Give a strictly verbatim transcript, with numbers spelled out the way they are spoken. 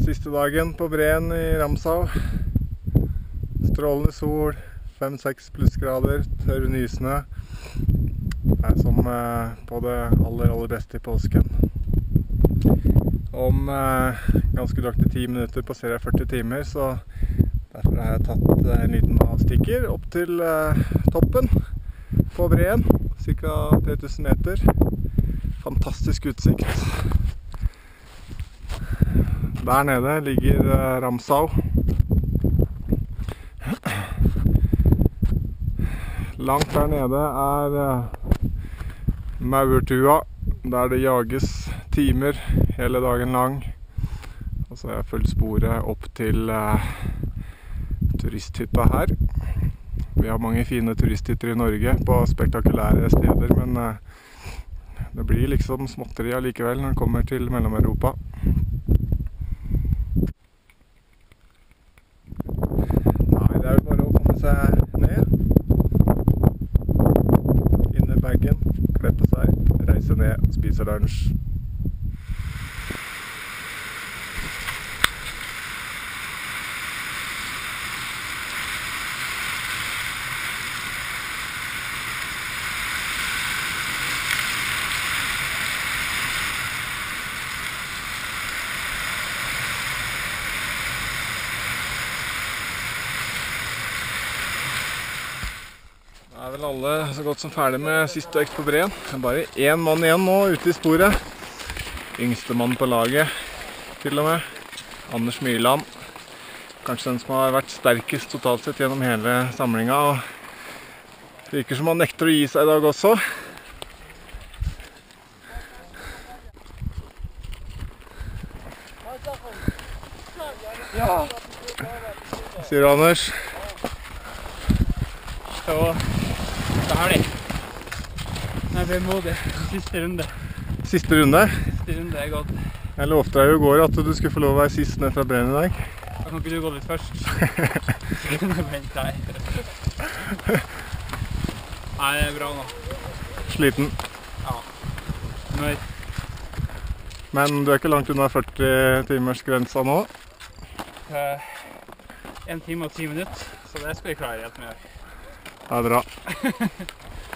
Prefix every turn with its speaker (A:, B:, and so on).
A: Siste dagen på breen i Ramsau. Strålende sol, fem seks plussgrader, tørr nysnø. Det er som eh, på det aller, aller beste i påsken. Om eh, ganske nøyaktig ti minutter passerer jeg førti timer, så derfor har jeg tatt en liten avstikker opp til eh, toppen på breen, ca. tre tusen meter. Fantastisk utsikt. Der nede ligger eh, Ramsau. Langt der nede er eh, Maurtua, der det jages timer hele dagen lang. Og så har jeg fulgt sporet opp til eh, turisthytta her. Vi har mange fine turisthytter i Norge på spektakulære steder, men eh, det blir liksom småtteri allikevel når det kommer til Mellom-Europa. Nei, det er jo bare å komme seg ned. Inn i bagen, kle på seg, reise ned, spise lunsj. Da er vel alle så godt som ferdig med siste økt på breen. Det er bare én mann igjen nå ute i sporet. Yngste mann på laget, til og med. Anders Myrland. Kanskje den som har vært sterkest totalt sett gjennom hele samlinga. Og det virker som han nekter å gi seg i dag også.
B: Ja.
A: Hva sier du, Anders?
B: Så det er det. Jeg er vemodig. Siste runde.
A: Siste runde?
B: Siste runde er gått.
A: Jeg lovte deg jo i går at du skulle få lov å være sist ned fra breen i dag.
B: Da kan ikke du gå litt først. Vent deg. Nei, det er bra nå.
A: Sliten.
B: Ja. Nå
A: Men du er ikke langt unna førti timers grensa nå.
B: er en time og ti minutter, så det skal vi klare helt med.
A: Det er bra.